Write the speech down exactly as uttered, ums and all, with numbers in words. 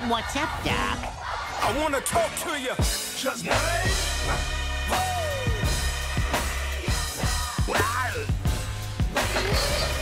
What's up, Doc? I want to talk to you. Just wait.